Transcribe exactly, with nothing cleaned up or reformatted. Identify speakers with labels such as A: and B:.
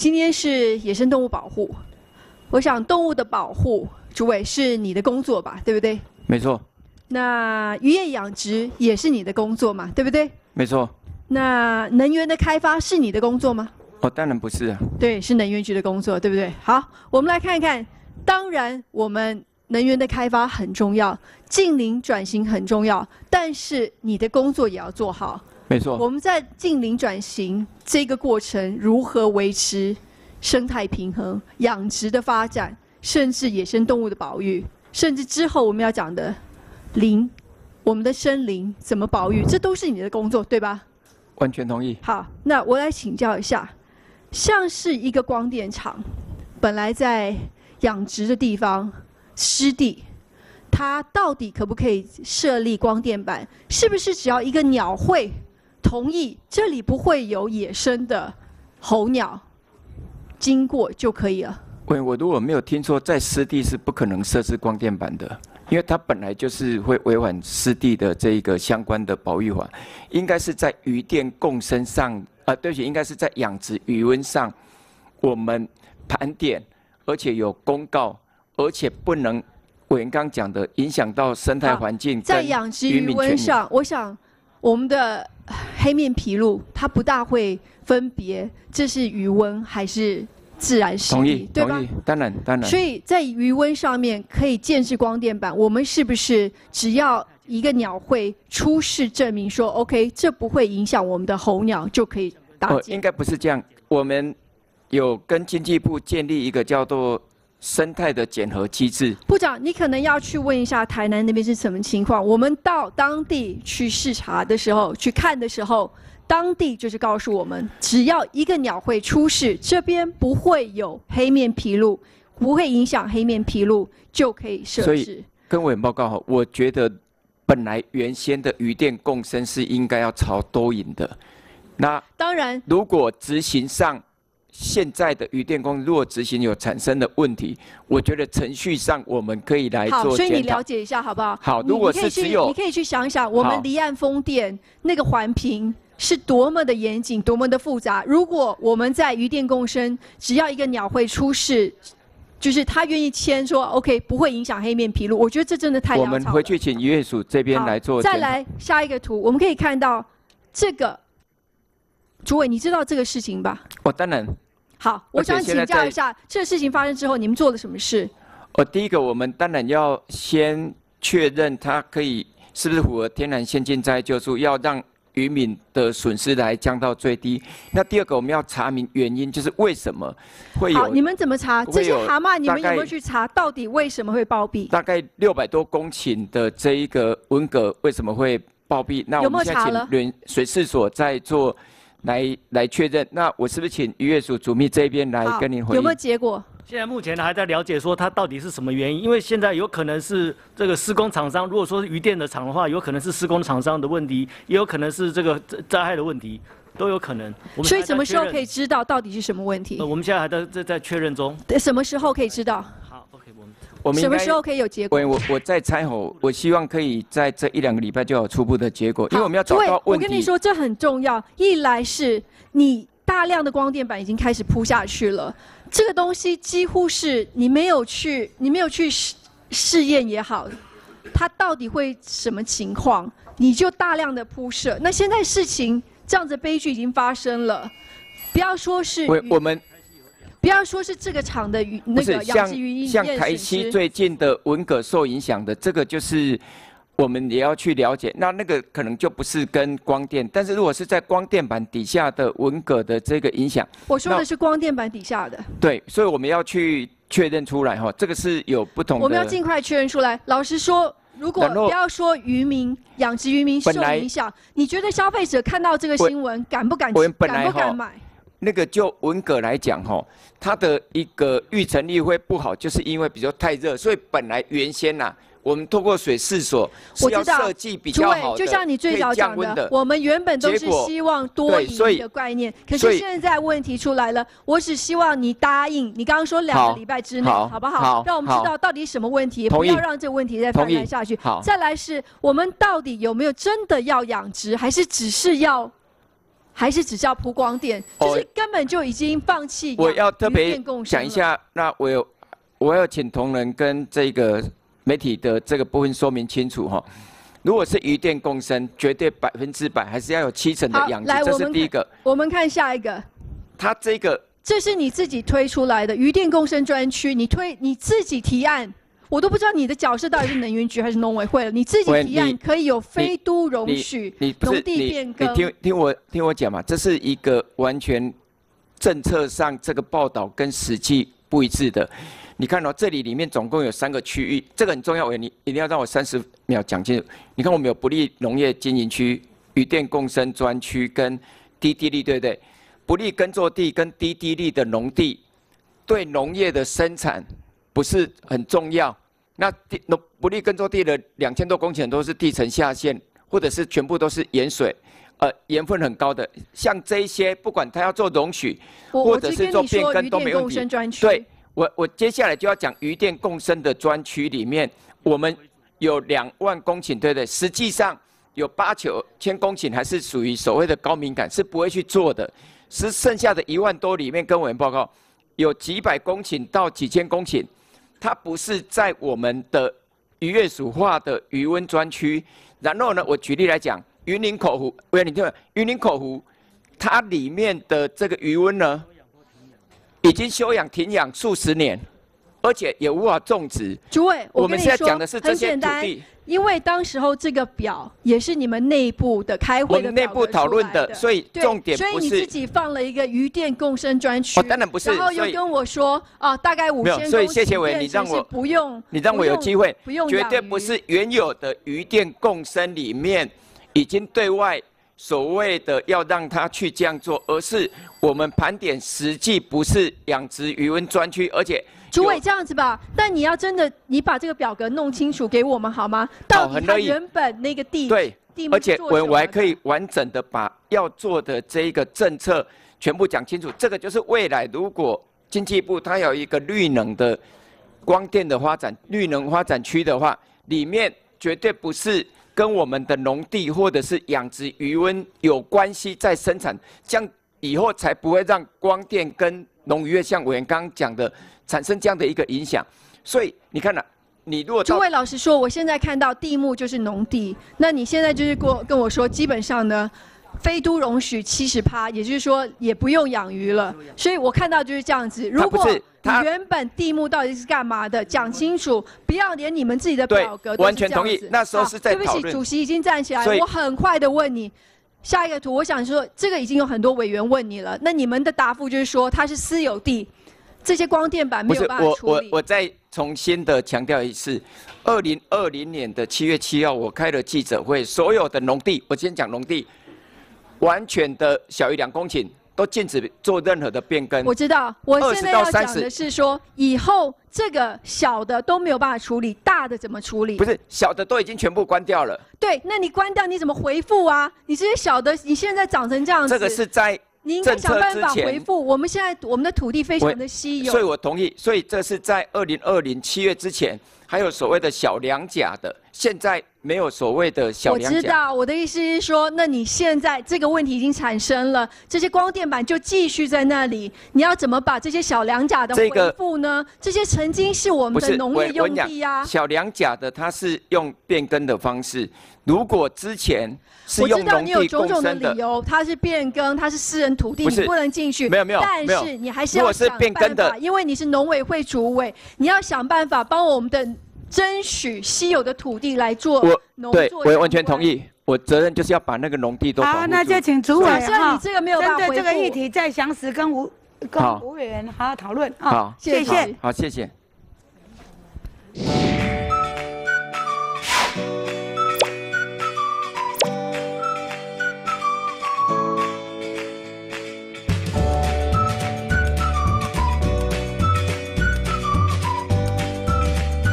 A: 今天是野生动物保护，我想动物的保护，主委是你的工作吧，对不对？
B: 没错。
A: 那渔业养殖也是你的工作嘛，对不对？
B: 没错。
A: 那能源的开发是你的工作吗？
B: 哦，当然不是啊。
A: 对，是能源局的工作，对不对？好，我们来看看，当然我们能源的开发很重要，近零转型很重要，但是你的工作也要做好。
B: 没错。
A: 我们在近零转型这个过程，如何维持生态平衡、养殖的发展，甚至野生动物的保育，甚至之后我们要讲的林，我们的森林怎么保育，这都是你的工作，对吧？
B: 完全同意。
A: 好，那我来请教一下，像是一个光电厂，本来在养殖的地方湿地，它到底可不可以设立光电板？是不是只要一个鸟会同意这里不会有野生的候鸟经过就可以了？
B: 喂，我如果没有听错，在湿地是不可能设置光电板的。因为它本来就是会违反湿地的这一个相关的保育法，应该是在渔电共生上，啊、呃，对不起，应该是在养殖渔温上，我们盘点，而且有公告，而且不能委员刚讲的影响到生态环境。
A: 在养殖渔温上，我想我们的黑面琵鹭它不大会分别这是渔温还是自然湿地，对吧？
B: 当然，当然。
A: 所以在渔温上面可以建置光电板，我们是不是只要一个鸟会出示证明说 ，OK， 这不会影响我们的候鸟，就可以搭建？
B: 哦，应该不是这样。我们有跟经济部建立一个叫做生态的检核机制。
A: 部长，你可能要去问一下台南那边是什么情况。我们到当地去视察的时候，去看的时候。当地就是告诉我们，只要一个鸟会出事，这边不会有黑面琵鹭，不会影响黑面琵鹭，就可以设置。
B: 所以跟委员报告哈，我觉得本来原先的渔电共生是应该要朝多赢的。那
A: 当然，
B: 如果执行上现在的渔电共生，如果执行有产生的问题，我觉得程序上我们可以来做检讨。
A: 好，所以你了解一下好不好？
B: 好，如果是只有
A: 你可以去想想，我们离岸风电那个环评。是多么的严谨，多么的复杂。如果我们在渔电共生，只要一个鸟会出事，就是他愿意签说 OK， 不会影响黑面琵鹭，我觉得这真的太潦草了。
B: 我们回去请渔业署这边来做。
A: 再来下一个图，我们可以看到这个，主委，你知道这个事情吧？
B: 哦，当然。
A: 好，我想请教一下，这个事情发生之后，你们做了什么事？
B: 哦，第一个，我们当然要先确认它可以是不是符合天然先进灾害救助，要让渔民的损失来降到最低。那第二个，我们要查明原因，就是为什么会有？
A: 好，你们怎么查？这些蛤蟆，你们有没有去查？到底为什么会暴毙？
B: 大概六百多公顷的这一个文蛤为什么会暴毙？那我们现在请水事所在做来来确认。那我是不是请渔业署主秘这边来跟您回应？
A: 有没有结果？
C: 现在目前还在了解说它到底是什么原因，因为现在有可能是这个施工厂商，如果说是渔电的厂的话，有可能是施工厂商的问题，也有可能是这个灾害的问题，都有可能。
A: 所以什么时候可以知道到底是什么问题？
C: 呃，我们现在还在在在确认中。
A: 什么时候可以知道？
C: 好 ，OK， 我们
B: 我们
A: 什么时候可以有结果？
B: 我我我在猜吼，我希望可以在这一两个礼拜就有初步的结果，因为我们要找到问题。
A: 我跟你说，这很重要。一来是你大量的光电板已经开始铺下去了。这个东西几乎是你没有去，你没有去试试验也好，它到底会什么情况，你就大量的铺设。那现在事情这样子悲剧已经发生了，不要说是
B: 我我们，
A: 不要说是这个厂的鱼那个养殖渔
B: 像像台西最近的文蛤受影响的，这个就是我们也要去了解。那那个可能就不是跟光电，但是如果是在光电板底下的文蛤的这个影响，
A: 我说的是光电板底下的。
B: 对，所以我们要去确认出来哈，这个是有不同的。
A: 我们要尽快确认出来。老实说，如果不要说渔民、养殖渔民受影响，你觉得消费者看到这个新闻敢不敢？敢不敢买？
B: 那个就文蛤来讲哈，它的一个育成力会不好，就是因为比较太热，所以本来原先呐、啊。我们透过水事所是要设计比较好的，
A: 就像你最早讲的，我们原本都是希望多赢的概念，可是现在问题出来了，我只希望你答应，你刚刚说两个礼拜之内，好不好？让我们知道到底什么问题，不要让这个问题再泛滥下去。再来是我们到底有没有真的要养殖，还是只是要还是只叫铺光电？就是根本就已经放弃。
B: 我要特别讲一下，那我有我要请同仁跟这个媒体的这个部分说明清楚哈。如果是渔电共生，绝对百分之百还是要有七成的养殖，这是第一个。
A: 我们看下一个。
B: 它这个。
A: 这是你自己推出来的渔电共生专区，你推你自己提案，我都不知道你的角色到底是能源局还是农委会了。你自己提案可以有非都容许农地变更。
B: 你听听我听我讲嘛，这是一个完全政策上这个报道跟实际不一致的。你看哦，这里里面总共有三个区域，这个很重要，你一定要让我三十秒讲清楚。你看我们有不利农业经营区、渔电共生专区跟低地利，对不对？ 不利耕作地跟低地利的农地，对农业的生产不是很重要。那地农不利耕作地的两千多公顷都是地层下陷，或者是全部都是盐水，呃，盐分很高的。像这一些，不管他要做容许，或者是做变更都没问题。对，我我接下来就要讲渔电共生的专区里面，我们有两万公顷，对不对？实际上有八九千公顷还是属于所谓的高敏感，是不会去做的。 是剩下的一万多里面，跟委员报告，有几百公顷到几千公顷，它不是在我们的渔业署划的渔温专区。然后呢，我举例来讲，云林口湖，委员你听，云林口湖，它里面的这个渔温呢，已经休养停养数十年，而且也无法种植。
A: 主委，
B: 我们现在讲的是这些土地。
A: 因为当时候这个表也是你们内部的开会的，
B: 我们内部讨论的，所以重点不是。
A: 所以你自己放了一个渔电共生专区，
B: 哦，当然不是。
A: 然后又跟我说，啊，大概五千公顷，
B: 所以谢谢委员，你让我
A: 不用，
B: 你让我有机会，
A: 不用，
B: 绝对不是原有的渔电共生里面已经对外所谓的要让他去这样做，而是我们盘点实际不是养殖渔温专区，而且。
A: 主委这样子吧，但你要真的，你把这个表格弄清楚给我们好吗？到底它原本那个地
B: 对，
A: 地
B: 而且我我还可以完整的把要做的这一个政策全部讲清楚。这个就是未来如果经济部它有一个绿能的光电的发展、绿能发展区的话，里面绝对不是跟我们的农地或者是养殖渔温有关系在生产，这样以后才不会让光电跟农渔业像委员刚刚讲的。 产生这样的一个影响，所以你看了、啊，你如果
A: 诸位老实说，我现在看到地目就是农地，那你现在就是跟我跟我说，基本上呢，非都容许七十趴，也就是说也不用养鱼了。所以我看到就是这样子。如果你原本地目到底是干嘛的，讲清楚，不要连你们自己的表格都是这样子。
B: 完全同意。那时候是在讨论。
A: 对不起，主席已经站起来，我很快的问你。 下一个图，我想说，这个已经有很多委员问你了，那你们的答复就是说它是私有地。 这些光电板没有办法处理。
B: 我我我再重新的强调一次，二零二零年的七月七号，我开了记者会，所有的农地，我先讲农地，完全的小于两公顷都禁止做任何的变更。
A: 我知道，我现在要讲的是说，以后这个小的都没有办法处理，大的怎么处理？
B: 不是小的都已经全部关掉了。
A: 对，那你关掉你怎么回复啊？你这些小的，你现在长成这样子，
B: 这个是在。
A: 你应该想办法回复。我们现在我们的土地非常的稀有，
B: 所以我同意。所以这是在二零二零七月之前，还有所谓的小两甲的，现在没有所谓的小两甲。
A: 我知道，我的意思是说，那你现在这个问题已经产生了，这些光电板就继续在那里，你要怎么把这些小两甲的回复呢？这个、这些曾经是我们的农业用地啊。
B: 小两甲的它是用变更的方式，如果之前。
A: 我知道你有种种的理由，它是变更，它是私人土地，你不能进去。
B: 没有没有，
A: 但是你还是要想办法，因为你是农委会主委，你要想办法帮我们的争取稀有的土地来做农作。
B: 对，我完全同意。我责任就是要把那个农地都保护住。
D: 好，那就请主委
A: 哈，你这个没有办法
D: 针对这个议题再详实跟吴跟吴委员好好讨论。
B: 好，
D: 谢谢。
B: 好，谢谢。